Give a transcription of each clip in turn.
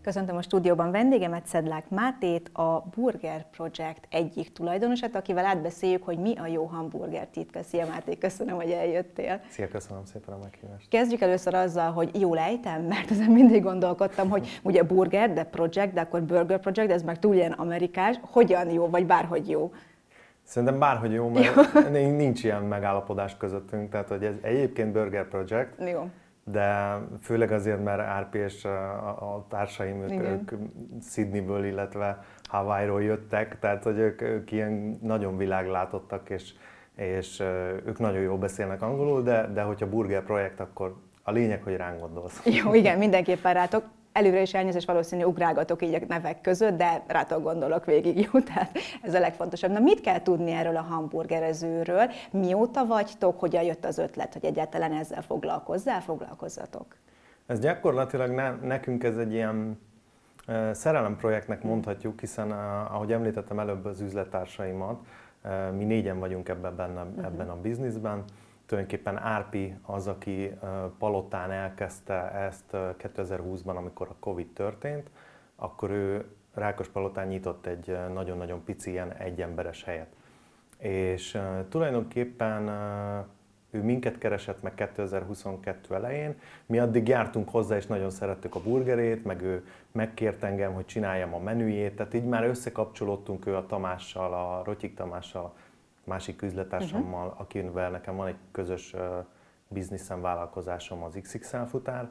Köszöntöm a stúdióban vendégemet, Szedlák Mátét, a Burger Project egyik tulajdonosát, akivel átbeszéljük, hogy mi a jó hamburger titka. Szia Máté, köszönöm, hogy eljöttél. Szia, köszönöm szépen a meghívást. Kezdjük először azzal, hogy jól ejtem, mert ezen mindig gondolkodtam, hogy ugye burger, de project, de akkor Burger Project, ez meg túl ilyen amerikás. Hogyan jó, vagy bárhogy jó? Szerintem bárhogy jó, mert nincs ilyen megállapodás közöttünk, tehát hogy ez egyébként Burger Project. Jó. De főleg azért, mert Árpi és a társaim, ők Sydneyből, illetve Hawaii-ról jöttek, tehát hogy ők ilyen nagyon világlátottak, és ők nagyon jól beszélnek angolul, de hogyha Burger Projekt, akkor a lényeg, hogy ránk gondolsz. Jó, igen, mindenképpen rátok. Előre is elnézést, valószínű ugrálgatok így a nevek között, de rátok gondolok végig, jó? Tehát ez a legfontosabb. Na, mit kell tudni erről a hamburgerezőről? Mióta vagytok? Hogyan jött az ötlet, hogy egyáltalán ezzel foglalkozzatok? Ez gyakorlatilag nekünk ez egy ilyen szerelemprojektnek mondhatjuk, hiszen ahogy említettem előbb az üzlettársaimat, mi négyen vagyunk ebben a bizniszben. Tulajdonképpen Árpi az, aki Palotán elkezdte ezt 2020-ban, amikor a Covid történt, akkor ő Rákospalotán nyitott egy nagyon-nagyon pici ilyen egyemberes helyet. És tulajdonképpen ő minket keresett meg 2022 elején, mi addig jártunk hozzá, és nagyon szerettük a burgerét, meg ő megkért engem, hogy csináljam a menüjét, tehát így már összekapcsolódtunk ő a Tamással, a Rotyik Tamással, másik üzlettársammal, akivel nekem van egy közös bizniszem, vállalkozásom, az XXL futár.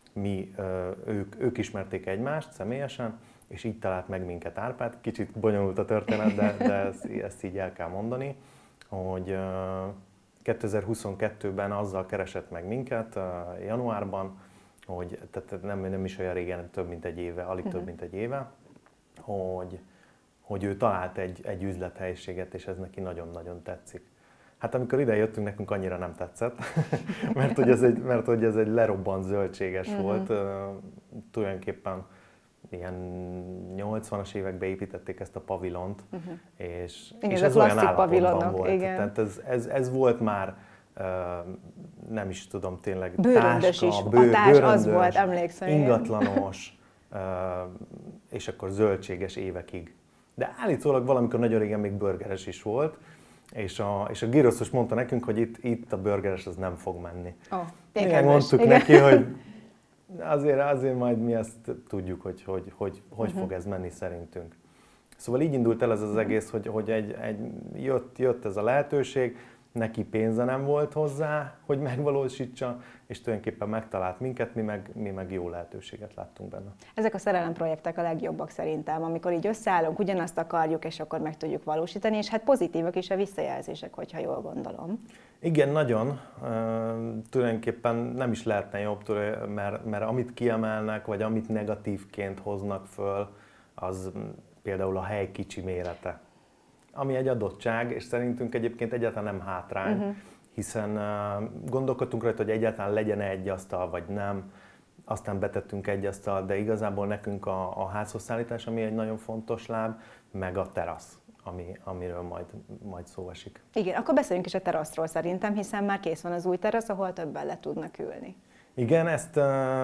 Ők ismerték egymást személyesen, és így talált meg minket Árpád. Kicsit bonyolult a történet, de ezt így el kell mondani, hogy 2022-ben azzal keresett meg minket, januárban, hogy tehát nem is olyan régen, több mint egy éve, alig több mint egy éve, hogy ő talált egy üzlethelyiséget, és ez neki nagyon-nagyon tetszik. Hát amikor ide jöttünk, nekünk annyira nem tetszett, mert hogy ez egy lerobbant zöldséges volt. Tulajdonképpen ilyen 80-as években építették ezt a pavilont, és ez olyan állapotban volt. Igen. Tehát ez volt már, nem is tudom tényleg, bőröndös is, bőröndös, az volt, emlékszem. Ingatlanos, és akkor zöldséges évekig. De állítólag valamikor nagyon régen még burgeres is volt, és a gyroszos mondta nekünk, hogy itt a burgeres az nem fog menni. Igen, mondtuk neki, hogy azért majd mi ezt tudjuk, hogy fog ez menni szerintünk. Szóval így indult el ez az egész, hogy jött ez a lehetőség, neki pénze nem volt hozzá, hogy megvalósítsa, és tulajdonképpen megtalált minket, mi meg jó lehetőséget láttunk benne. Ezek a szerelemprojektek a legjobbak szerintem, amikor így összeállunk, ugyanazt akarjuk, és akkor meg tudjuk valósítani, és hát pozitívak is a visszajelzések, hogyha jól gondolom. Igen, nagyon. Tulajdonképpen nem is lehetne jobb, mert amit kiemelnek, vagy amit negatívként hoznak föl, az például a hely kicsi mérete. Ami egy adottság, és szerintünk egyébként egyáltalán nem hátrány, hiszen gondolkodtunk rajta, hogy egyáltalán legyen egy asztal, vagy nem. Aztán betettünk egy asztal, de igazából nekünk a házhozszállítás, ami egy nagyon fontos láb, meg a terasz, amiről majd szó esik. Igen, akkor beszéljünk is a teraszról szerintem, hiszen már kész van az új terasz, ahol többen le tudnak ülni. Igen, ezt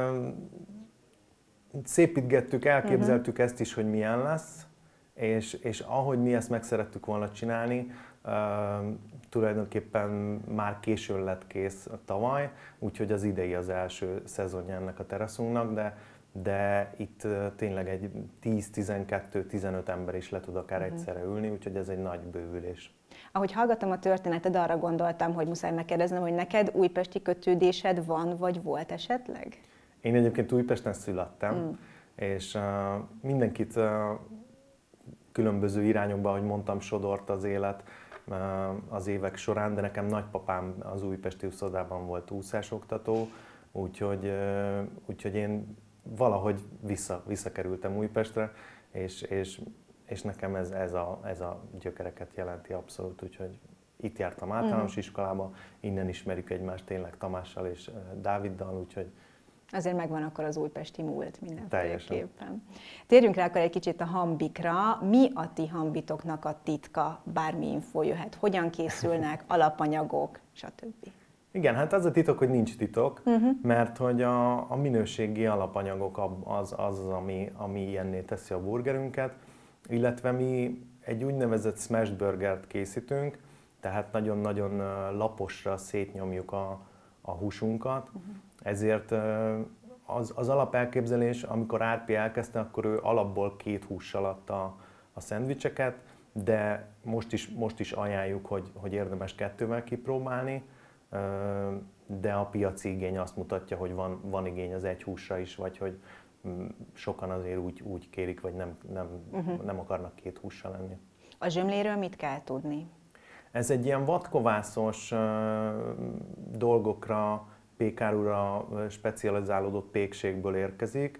szépítgettük, elképzeltük ezt is, hogy milyen lesz. És ahogy mi ezt meg szerettük volna csinálni, tulajdonképpen már későn lett kész tavaly, úgyhogy az idei az első szezonja ennek a teraszunknak, de itt tényleg egy 10-12-15 ember is le tud akár egyszerre ülni, úgyhogy ez egy nagy bővülés. Ahogy hallgattam a történeted, arra gondoltam, hogy muszáj megkérdeznem, hogy neked újpesti kötődésed van, vagy volt esetleg? Én egyébként Újpesten születtem, és mindenkit különböző irányokban, ahogy mondtam, sodort az élet az évek során, de nekem nagypapám az újpesti úszodában volt úszásoktató, úgyhogy én valahogy visszakerültem Újpestre, és nekem ez a gyökereket jelenti abszolút, úgyhogy itt jártam általános iskolába, innen ismerjük egymást tényleg Tamással és Dáviddal, úgyhogy azért megvan akkor az újpesti múlt mindenféleképpen. Térjünk rá akkor egy kicsit a hambikra. Mi a ti hambitoknak a titka? Bármi info jöhet. Hogyan készülnek, alapanyagok, stb. Igen, hát az a titok, hogy nincs titok, mert hogy a minőségi alapanyagok az ami ilyenné teszi a burgerünket, illetve mi egy úgynevezett smashed burgert készítünk, tehát nagyon-nagyon laposra szétnyomjuk a húsunkat, ezért az alapelképzelés, amikor Árpi elkezdte, akkor ő alapból 2 hússal adta a szendvicseket, de most is ajánljuk, hogy érdemes 2-vel kipróbálni, de a piaci igény azt mutatja, hogy van igény az 1 húsra is, vagy hogy sokan azért úgy kérik, vagy nem akarnak 2 hússal lenni. A zsömléről mit kell tudni? Ez egy ilyen vadkovászos dolgokra, pékárúra specializálódott pékségből érkezik.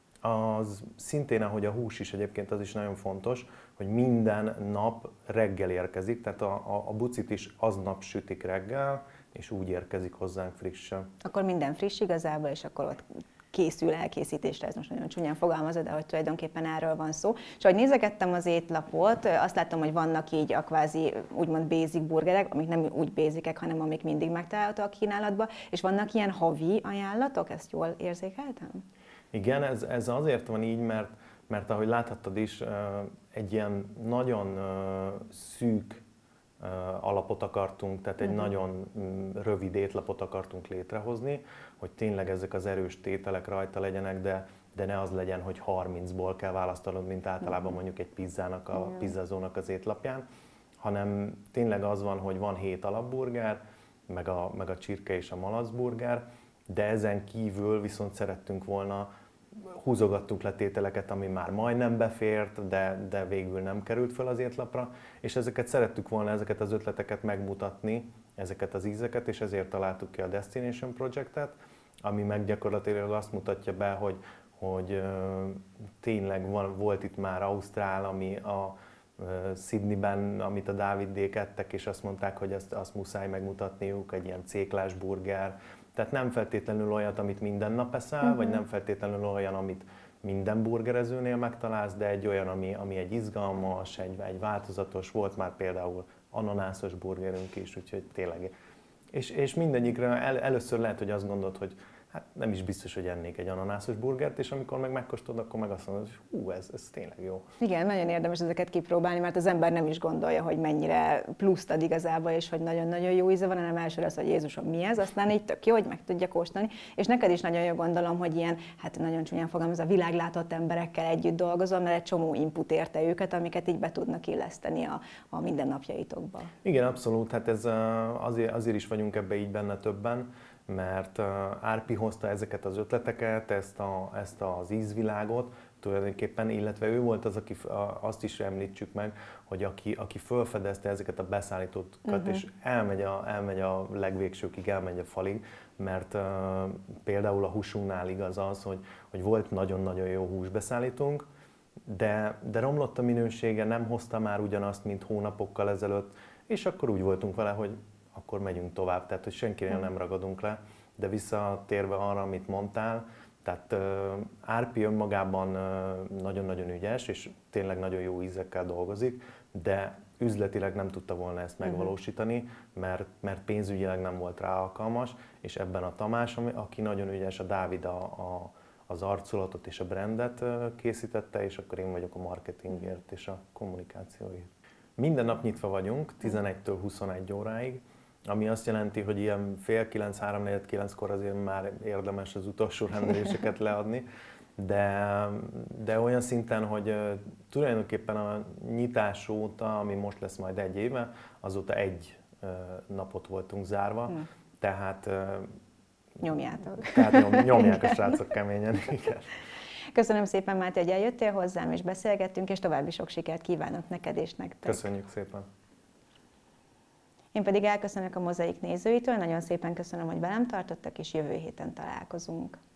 Az szintén, ahogy a hús is egyébként, az is nagyon fontos, hogy minden nap reggel érkezik, tehát a bucit is aznap sütik reggel, és úgy érkezik hozzánk frissen. Akkor minden friss igazából, és akkor ott készül elkészítésre, ez most nagyon csúnyán fogalmazod, de hogy tulajdonképpen erről van szó. És ahogy nézegettem az étlapot, azt látom, hogy vannak így a kvázi úgymond basic burgerek, amik nem úgy basicek, hanem amik mindig megtalálhatóak a kínálatban, és vannak ilyen havi ajánlatok, ezt jól érzékeltem? Igen, ez azért van így, mert ahogy láthattad is, egy ilyen nagyon szűk alapot akartunk, tehát egy nagyon rövid étlapot akartunk létrehozni, hogy tényleg ezek az erős tételek rajta legyenek, de ne az legyen, hogy 30-ból kell választanod, mint általában mondjuk egy pizzának, a pizzazónak az étlapján, hanem tényleg az van, hogy van 7 alapburger, meg a csirke és a malacburger, de ezen kívül viszont szerettünk volna, húzogattunk le tételeket, ami már majdnem befért, de végül nem került föl az étlapra, és szerettük volna ezeket az ötleteket megmutatni, ezeket az ízeket, és ezért találtuk ki a Destination Projectet, ami meg gyakorlatilag azt mutatja be, hogy tényleg volt itt már Ausztrál, ami a Sydneyben, amit a Dáviddék ettek, és azt mondták, hogy azt muszáj megmutatniuk, egy ilyen céklás burger. Tehát nem feltétlenül olyat, amit minden nap eszel, vagy nem feltétlenül olyan, amit minden burgerezőnél megtalálsz, de egy olyan, ami egy izgalmas, egy változatos, volt már például ananászos burgerünk is, úgyhogy tényleg. És mindegyikre először lehet, hogy azt gondolod, hogy hát nem is biztos, hogy ennék egy ananászos burgert, és amikor meg megkóstolod, akkor meg azt mondod, hogy hú, ez tényleg jó. Igen, nagyon érdemes ezeket kipróbálni, mert az ember nem is gondolja, hogy mennyire pluszt ad igazából, és hogy nagyon-nagyon jó íze van, hanem elsőre az, hogy Jézusom, mi ez, aztán így tök jó, hogy meg tudja kóstolni. És neked is nagyon jó gondolom, hogy ilyen, hát nagyon csúnyán fogalmaz, a világlátott emberekkel együtt dolgozol, mert egy csomó input érte őket, amiket így be tudnak illeszteni a mindennapjaitokba. Igen, abszolút, hát ez azért is vagyunk ebbe így benne többen, mert Árpi hozta ezeket az ötleteket, ezt az ízvilágot tulajdonképpen, illetve ő volt az, aki azt is említsük meg, hogy aki felfedezte ezeket a beszállítókat, és elmegy a legvégsőkig, elmegy a falig, mert például a húsunknál igaz az, hogy volt nagyon-nagyon jó húsbeszállítónk, de romlott a minősége, nem hozta már ugyanazt, mint hónapokkal ezelőtt, és akkor úgy voltunk vele, hogy akkor megyünk tovább, tehát hogy senkinél nem ragadunk le, de visszatérve arra, amit mondtál, tehát Árpi önmagában nagyon-nagyon ügyes, és tényleg nagyon jó ízekkel dolgozik, de üzletileg nem tudta volna ezt megvalósítani, mert pénzügyileg nem volt rá alkalmas, és ebben a Tamás, aki nagyon ügyes, a Dávid az arculatot és a brandet készítette, és akkor én vagyok a marketingért és a kommunikációért. Minden nap nyitva vagyunk, 11-től 21 óráig, ami azt jelenti, hogy ilyen fél 9, 3-4-9-kor azért már érdemes az utolsó rendeléseket leadni, de olyan szinten, hogy tulajdonképpen a nyitás óta, ami most lesz majd 1 éve, azóta 1 napot voltunk zárva, tehát nyomjátok. Tehát nyomják a srácok keményen, igen. Köszönöm szépen, Máté, hogy eljöttél hozzám, és beszélgettünk, és további sok sikert kívánok neked és nektek. Köszönjük szépen. Én pedig elköszönök a Mozaik nézőitől, nagyon szépen köszönöm, hogy velem tartottak, és jövő héten találkozunk.